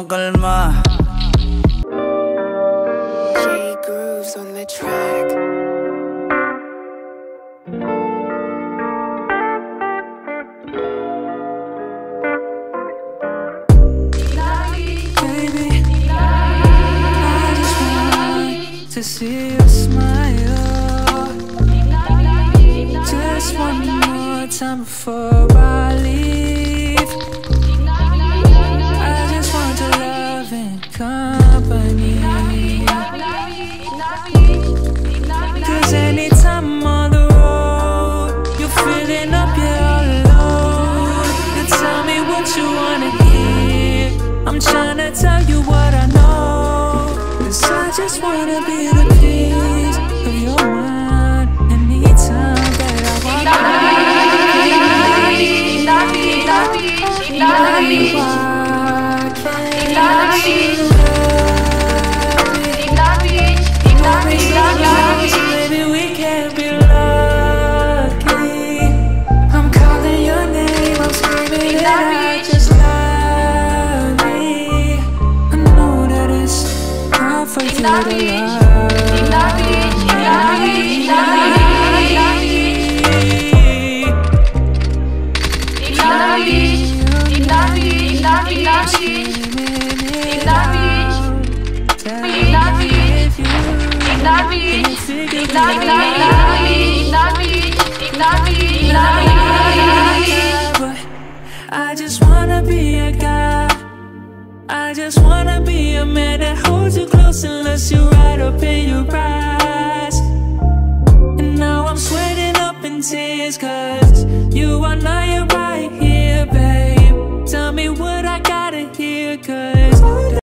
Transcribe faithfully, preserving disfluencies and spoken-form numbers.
con calma. J Grooves on the track. Baby, I just want to see you smile. Just one more time before I leave. I just want your love and company. Cause anytime I'm on the road, you're filling up, you're all alone. You tell me what you wanna hear, I'm tryna tell you what I know. Cause I just wanna be the peace of your mind. Anytime that I walk by, maybe we can be lucky. I'm calling your name, I'm screaming it out, just love me. I know that it's hard for you to love me. I just wanna be a guy, I just wanna be a man that holds you close and lets you right up in your eyes. And now I'm sweating up in tears, cause you are not here right here, babe. Tell me what I gotta hear, cause